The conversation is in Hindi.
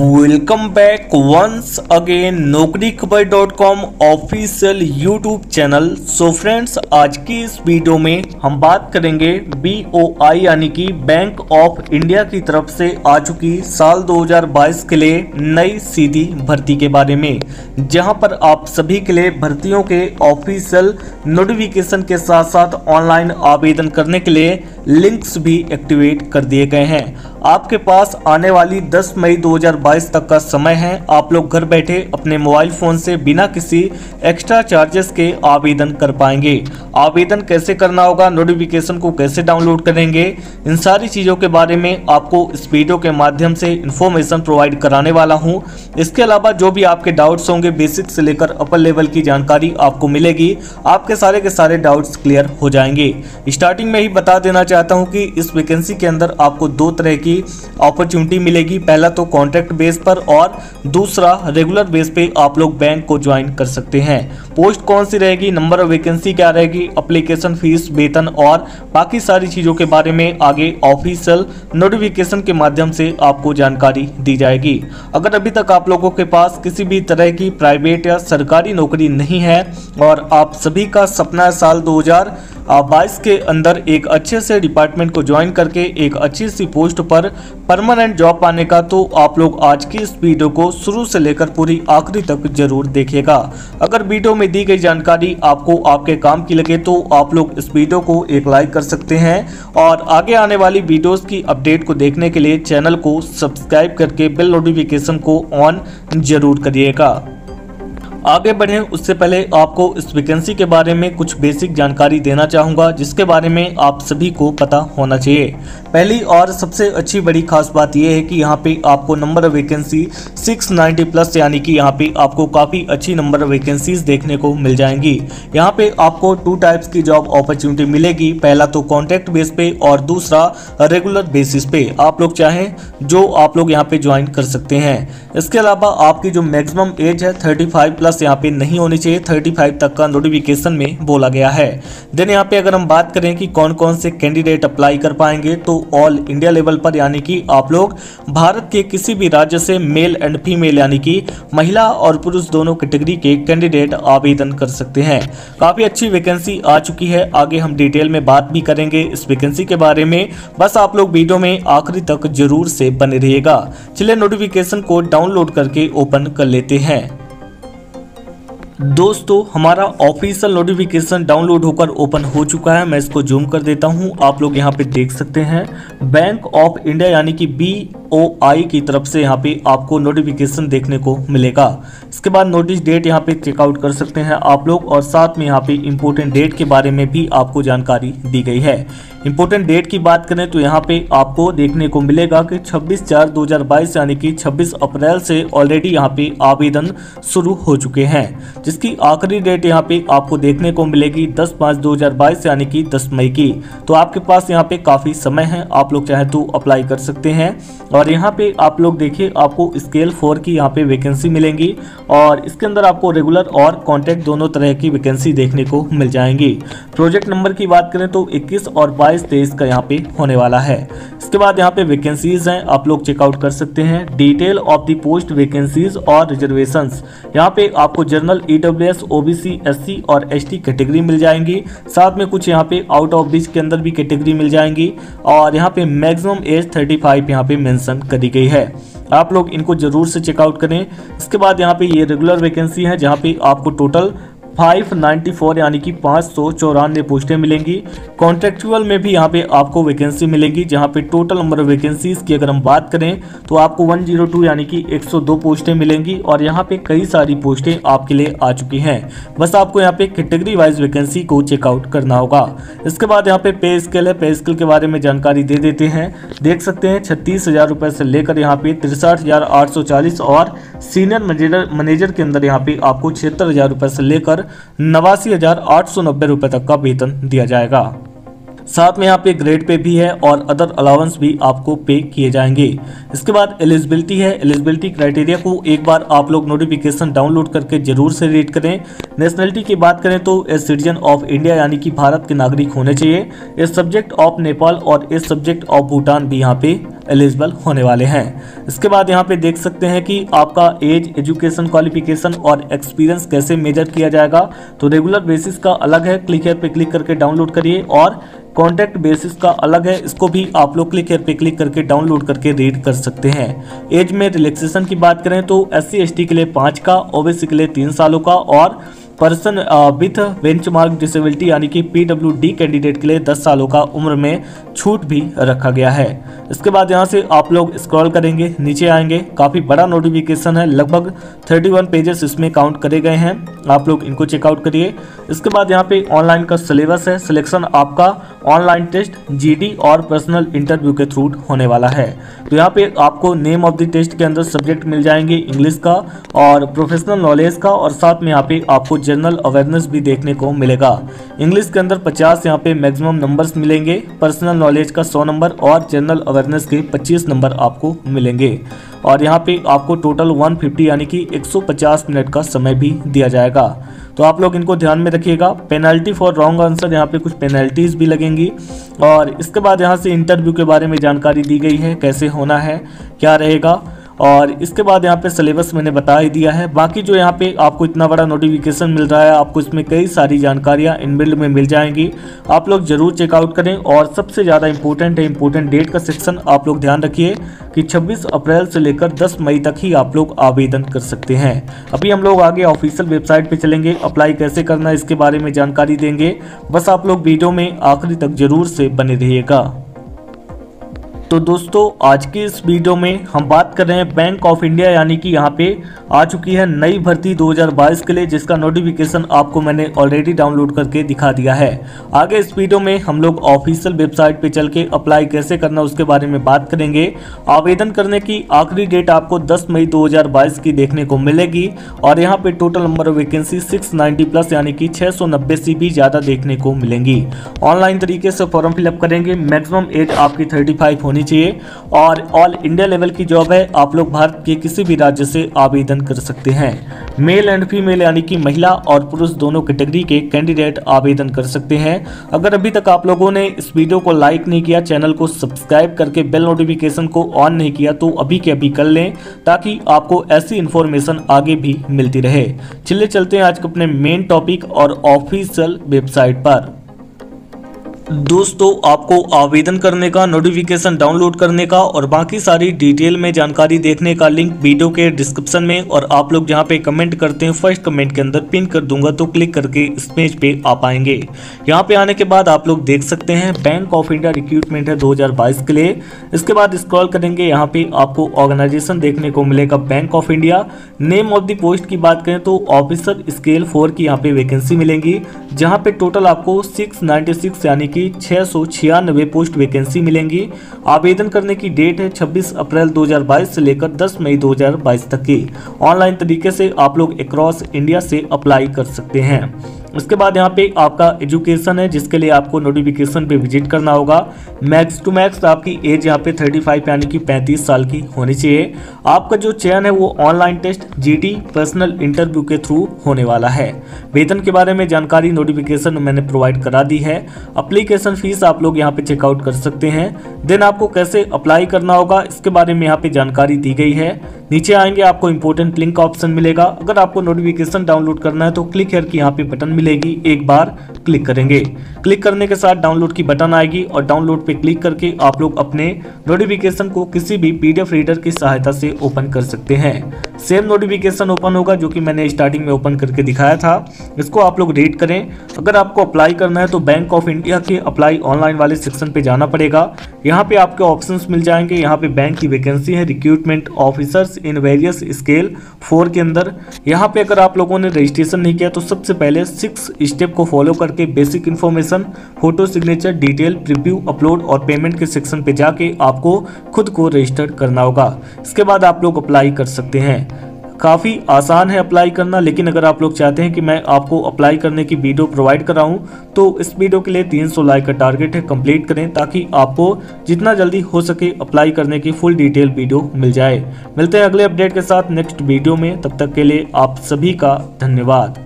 Welcome back once again naukrikhbar.com official YouTube channel. So friends, आज की इस वीडियो में हम बात करेंगे BOI यानी कि बैंक ऑफ इंडिया की तरफ से आ चुकी साल 2022 के लिए नई सीधी भर्ती के बारे में, जहां पर आप सभी के लिए भर्तियों के ऑफिशियल नोटिफिकेशन के साथ साथ ऑनलाइन आवेदन करने के लिए लिंक्स भी एक्टिवेट कर दिए गए हैं। आपके पास आने वाली 10 मई 2022 तक का समय है। आप लोग घर बैठे अपने मोबाइल फोन से बिना किसी एक्स्ट्रा चार्जेस के आवेदन कर पाएंगे। आवेदन कैसे करना होगा, नोटिफिकेशन को कैसे डाउनलोड करेंगे, इन सारी चीज़ों के बारे में आपको इस वीडियो के माध्यम से इन्फॉर्मेशन प्रोवाइड कराने वाला हूं। इसके अलावा जो भी आपके डाउट्स होंगे, बेसिक से लेकर अपर लेवल की जानकारी आपको मिलेगी। आपके सारे के सारे डाउट्स क्लियर हो जाएंगे। स्टार्टिंग में ही बता देना चाहता हूं कि इस वैकेंसी के अंदर आपको दो तरह की अपॉर्चुनिटी मिलेगी। पहला तो कॉन्ट्रैक्ट बेस पर और दूसरा रेगुलर बेस पे आप लोग बैंक को ज्वाइन कर सकते हैं। पोस्ट कौन सी रहेगी, नंबर ऑफ वैकेंसी क्या रहेगी, एप्लीकेशन फीस, वेतन और बाकी सारी चीजों के बारे में आगे ऑफिशियल नोटिफिकेशन के माध्यम से आपको जानकारी दी जाएगी। अगर अभी तक आप लोगों के पास किसी भी तरह की प्राइवेट या सरकारी नौकरी नहीं है और आप सभी का सपना साल 2022 के अंदर एक अच्छे से डिपार्टमेंट को ज्वाइन करके एक अच्छी सी पोस्ट पर परमानेंट जॉब पाने का, तो आप लोग आज की इस वीडियो को शुरू से लेकर पूरी आखिरी तक जरूर देखिएगा। अगर वीडियो में दी गई जानकारी आपको आपके काम की लगे तो आप लोग इस वीडियो को एक लाइक कर सकते हैं और आगे आने वाली वीडियोस की अपडेट को देखने के लिए चैनल को सब्सक्राइब करके बेल नोटिफिकेशन को ऑन जरूर करिएगा। आगे बढ़ें उससे पहले आपको इस वैकेंसी के बारे में कुछ बेसिक जानकारी देना चाहूँगा, जिसके बारे में आप सभी को पता होना चाहिए। पहली और सबसे अच्छी बड़ी खास बात यह है कि यहाँ पे आपको नंबर ऑफ वैकेंसी 690 प्लस, यानी कि यहाँ पे आपको काफ़ी अच्छी नंबर ऑफ वैकेंसीज देखने को मिल जाएंगी। यहाँ पे आपको 2 टाइप्स की जॉब अपॉर्चुनिटी मिलेगी। पहला तो कॉन्ट्रैक्ट बेस पे और दूसरा रेगुलर बेसिस पे। आप लोग चाहें जो आप लोग यहाँ पे ज्वाइन कर सकते हैं। इसके अलावा आपकी जो मैक्सिमम एज है 35 प्लस यहाँ पे नहीं होनी चाहिए। 35 तक का नोटिफिकेशन में बोला गया है। देन यहाँ पे अगर हम बात करें कि कौन कौन से कैंडिडेट अप्लाई कर पाएंगे, तो ऑल इंडिया लेवल पर, यानी कि आप लोग भारत के किसी भी राज्य से मेल एंड फीमेल यानी कि महिला और पुरुष दोनों कैटेगरी के कैंडिडेट आवेदन कर सकते हैं। काफी अच्छी वैकेंसी आ चुकी है। आगे हम डिटेल में बात भी करेंगे इस वैकेंसी के बारे में। बस आप लोग वीडियो में आखिरी तक जरूर से बने रहिएगा। चलिए नोटिफिकेशन को डाउनलोड करके ओपन कर लेते हैं। दोस्तों, हमारा ऑफिशियल नोटिफिकेशन डाउनलोड होकर ओपन हो चुका है। मैं इसको जूम कर देता हूं। आप लोग यहां पे देख सकते हैं बैंक ऑफ इंडिया यानी कि BOI की तरफ से यहाँ पे आपको नोटिफिकेशन देखने को मिलेगा। इसके बाद नोटिस डेट यहाँ पे चेकआउट कर सकते हैं आप लोग, और साथ में यहाँ पे इम्पोर्टेंट डेट के बारे में भी आपको जानकारी दी गई है। इम्पोर्टेंट डेट की बात करें तो यहाँ पे आपको देखने को मिलेगा कि 26/4/2022 यानी कि 26 अप्रैल से ऑलरेडी यहाँ पे आवेदन शुरू हो चुके हैं, जिसकी आखिरी डेट यहाँ पे आपको देखने को मिलेगी 10/5/2022 यानी कि 10 मई की। तो आपके पास यहाँ पे काफ़ी समय है, आप लोग चाहे तो अप्लाई कर सकते हैं। और यहाँ पे आप लोग देखिए, आपको स्केल 4 की यहाँ पे वैकेंसी मिलेंगी और इसके अंदर आपको रेगुलर और कॉन्ट्रैक्ट दोनों तरह की वैकेंसी देखने को मिल जाएंगी। प्रोजेक्ट नंबर की बात करें तो 21 और 22-23 का यहाँ पे होने वाला है। इसके बाद यहाँ पे वैकेंसीज हैं, आप लोग चेकआउट कर सकते हैं। Detail of the post vacancies और रिजर्वेशंस, यहाँ पे आपको जनरल, EWS, OBC, SC और ST कैटेगरी मिल जाएंगी। साथ में कुछ यहाँ पे आउट ऑफ दिस के अंदर भी कैटेगरी मिल जाएंगी और यहाँ पे मैक्सिमम एज 35 यहाँ पे मेंशन करी गई है। आप लोग इनको जरूर से चेकआउट करें। इसके बाद यहाँ पे ये रेगुलर वैकेंसी है, जहाँ पे आपको टोटल 594 यानी कि 594 पोस्टें मिलेंगी। कॉन्ट्रेक्चुअल में भी यहाँ पे आपको वैकेंसी मिलेंगी, जहाँ पे टोटल नंबर ऑफ वैकेंसीज की अगर हम बात करें तो आपको 102 यानी कि 102 पोस्टें मिलेंगी और यहाँ पे कई सारी पोस्टें आपके लिए आ चुकी हैं। बस आपको यहाँ पे कैटेगरी वाइज वैकेंसी को चेकआउट करना होगा। इसके बाद यहाँ पे पे स्केल है। पे स्केल के बारे में जानकारी दे देते हैं। देख सकते हैं 36,000 रुपये से लेकर यहाँ पे 63,840 और सीनियर मैनेजर के अंदर यहाँ पे आपको 76,000 रुपये से लेकर 89,890 रुपये तक का वेतन दिया जाएगा। साथ में यहाँ पे ग्रेड पे भी है और अदर अलाउंस भी आपको पे किए जाएंगे। इसके बाद एलिजिबिलिटी है। एलिजिबिलिटी क्राइटेरिया को एक बार आप लोग नोटिफिकेशन डाउनलोड करके जरूर से रीड करें। नेशनलिटी की बात करें तो ए सिटीजन ऑफ इंडिया यानी कि भारत के नागरिक होने चाहिए। ए सब्जेक्ट ऑफ नेपाल और ए सब्जेक्ट ऑफ भूटान भी यहाँ पे एलिजिबल होने वाले हैं। इसके बाद यहाँ पे देख सकते हैं कि आपका एज, एजुकेशन क्वालिफिकेशन और एक्सपीरियंस कैसे मेजर किया जाएगा। तो रेगुलर बेसिस का अलग है, क्लिक हियर पे क्लिक करके डाउनलोड करिए, और कॉन्ट्रैक्ट बेसिस का अलग है, इसको भी आप लोग क्लिक हियर पे क्लिक करके डाउनलोड करके रीड कर सकते हैं। एज में रिलैक्सेशन की बात करें तो SC ST के लिए 5 का, OBC के लिए 3 सालों का और पर्सन विथ बेंचमार्क डिसेबिलिटी यानी कि PWD कैंडिडेट के लिए 10 सालों का उम्र में छूट भी रखा गया है। इसके बाद यहाँ से आप लोग स्क्रॉल करेंगे, नीचे आएंगे, काफ़ी बड़ा नोटिफिकेशन है, लगभग 31 पेजेस इसमें काउंट करे गए हैं, आप लोग इनको चेकआउट करिए। इसके बाद यहाँ पे ऑनलाइन का सिलेबस है। सिलेक्शन आपका ऑनलाइन टेस्ट, GD और पर्सनल इंटरव्यू के थ्रू होने वाला है। तो यहाँ पे आपको नेम ऑफ द टेस्ट के अंदर सब्जेक्ट मिल जाएंगे इंग्लिश का और प्रोफेशनल नॉलेज का, और साथ में यहाँ पे आपको जनरल अवेयरनेस भी देखने को मिलेगा। इंग्लिश के अंदर 50 यहाँ पे मैक्सिमम नंबर्स मिलेंगे, पर्सनल नॉलेज का 100 नंबर और जनरल अवेयरनेस के 25 नंबर आपको मिलेंगे। और यहाँ पे आपको टोटल 150 यानी कि 150 मिनट का समय भी दिया जाएगा। तो आप लोग इनको ध्यान में रखिएगा। पेनल्टी फॉर रॉन्ग आंसर, यहाँ पे कुछ पेनल्टीज भी लगेंगी। और इसके बाद यहाँ से इंटरव्यू के बारे में जानकारी दी गई है, कैसे होना है, क्या रहेगा। और इसके बाद यहाँ पे सिलेबस मैंने बता ही दिया है। बाकी जो यहाँ पे आपको इतना बड़ा नोटिफिकेशन मिल रहा है, आपको इसमें कई सारी जानकारियाँ इनबिल्ड में मिल जाएंगी, आप लोग जरूर चेकआउट करें। और सबसे ज़्यादा इंपॉर्टेंट है इंपॉर्टेंट डेट का सेक्शन, आप लोग ध्यान रखिए कि 26 अप्रैल से लेकर 10 मई तक ही आप लोग आवेदन कर सकते हैं। अभी हम लोग आगे ऑफिशियल वेबसाइट पे चलेंगे, अप्लाई कैसे करना है इसके बारे में जानकारी देंगे, बस आप लोग वीडियो में आखिरी तक जरूर से बने रहिएगा। तो दोस्तों आज की इस वीडियो में हम बात कर रहे हैं बैंक ऑफ इंडिया यानी कि यहाँ पे आ चुकी है नई भर्ती 2022 के लिए, जिसका नोटिफिकेशन आपको मैंने ऑलरेडी डाउनलोड करके दिखा दिया है। आगे इस वीडियो में हम लोग ऑफिशियल वेबसाइट पे चल के अप्लाई कैसे करना उसके बारे में बात करेंगे। आवेदन करने की आखिरी डेट आपको 10 मई 2022 की देखने को मिलेगी और यहाँ पे total number of vacancy 690 plus यानी कि 690 से भी ज़्यादा देखने को मिलेंगी। ऑनलाइन तरीके से फॉर्म फिलअप करेंगे, मैक्सिमम एज आपकी 35 होनी चाहिए और ऑल इंडिया लेवल की जॉब है। आप लोग भारत के किसी भी राज्य से आवेदन कर सकते हैं। मेल एंड फीमेल यानी कि महिला और पुरुष दोनों कैटेगरी के कैंडिडेट आवेदन कर सकते हैं। अगर अभी तक आप लोगों ने इस वीडियो को लाइक नहीं किया, चैनल को सब्सक्राइब करके बेल नोटिफिकेशन को ऑन नहीं किया तो अभी के अभी कर लें, ताकि आपको ऐसी इंफॉर्मेशन आगे भी मिलती रहे। चलिए चलते हैं आज के अपने मेन टॉपिक और ऑफिशियल वेबसाइट पर। दोस्तों आपको आवेदन करने का, नोटिफिकेशन डाउनलोड करने का और बाकी सारी डिटेल में जानकारी देखने का लिंक वीडियो के डिस्क्रिप्शन में और आप लोग जहां पे कमेंट करते हैं फर्स्ट कमेंट के अंदर पिन कर दूंगा, तो क्लिक करके इस पेज पे आ पाएंगे। यहां पे आने के बाद आप लोग देख सकते हैं बैंक ऑफ इंडिया रिक्रूटमेंट है 2022 के लिए। इसके बाद स्क्रॉल करेंगे, यहाँ पे आपको ऑर्गेनाइजेशन देखने को मिलेगा Bank of India. Name of the post की बात करें तो ऑफिसर स्केल 4 की यहाँ पे वैकेंसी मिलेंगी, जहाँ पे टोटल आपको 696 यानी कि 696 पोस्ट वैकेंसी मिलेंगी। आवेदन करने की डेट है 26 अप्रैल 2022 से लेकर 10 मई 2022 तक की। ऑनलाइन तरीके से आप लोग अक्रॉस इंडिया से अप्लाई कर सकते हैं। उसके बाद यहाँ पे आपका एजुकेशन है, जिसके लिए आपको नोटिफिकेशन पे विजिट करना होगा। मैक्स टू मैक्स आपकी एज यहाँ पे 35 यानी कि 35 साल की होनी चाहिए। आपका जो चयन है वो online test, GD, personal interview के थ्रू होने वाला है। वेतन के बारे में जानकारी नोटिफिकेशन मैंने प्रोवाइड करा दी है। एप्लीकेशन फीस आप लोग यहाँ पे चेकआउट कर सकते हैं। देन आपको कैसे अप्लाई करना होगा इसके बारे में यहाँ पे जानकारी दी गई है। नीचे आएंगे आपको इंपॉर्टेंट लिंक का ऑप्शन मिलेगा। अगर आपको नोटिफिकेशन डाउनलोड करना है तो क्लिक हियर की यहाँ पे बटन मिलेगी, एक बार क्लिक करेंगे। क्लिक करने के साथ डाउनलोड की बटन आएगी और डाउनलोड पे क्लिक करके आप लोग अपने नोटिफिकेशन को किसी भी PDF रीडर की सहायता से ओपन कर सकते हैं। सेम नोटिफिकेशन ओपन होगा जो कि मैंने स्टार्टिंग में ओपन करके दिखाया था, इसको आप लोग रीड करें। अगर आपको अप्लाई करना है तो बैंक ऑफ इंडिया के अप्लाई ऑनलाइन वाले सेक्शन पे जाना पड़ेगा। यहाँ पे आपके ऑप्शंस मिल जाएंगे। यहाँ पे बैंक की वैकेंसी है, recruitment officers in various scale 4 के अंदर। यहाँ पे अगर आप लोगों ने रजिस्ट्रेशन नहीं किया तो सबसे पहले 6 स्टेप को फॉलो करके basic information, photo signature, detail, preview, upload और पेमेंट के सेक्शन पे जाके आपको खुद को रजिस्टर करना होगा। इसके बाद आप लोग अप्लाई कर सकते हैं। काफ़ी आसान है अप्लाई करना, लेकिन अगर आप लोग चाहते हैं कि मैं आपको अप्लाई करने की वीडियो प्रोवाइड कराऊं तो इस वीडियो के लिए 300 लाइक का टारगेट है, कंप्लीट करें ताकि आपको जितना जल्दी हो सके अप्लाई करने की फुल डिटेल वीडियो मिल जाए। मिलते हैं अगले अपडेट के साथ नेक्स्ट वीडियो में, तब तक के लिए आप सभी का धन्यवाद।